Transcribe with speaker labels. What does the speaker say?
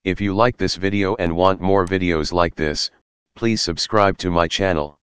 Speaker 1: If you like this video and want more videos like this, please subscribe to my channel.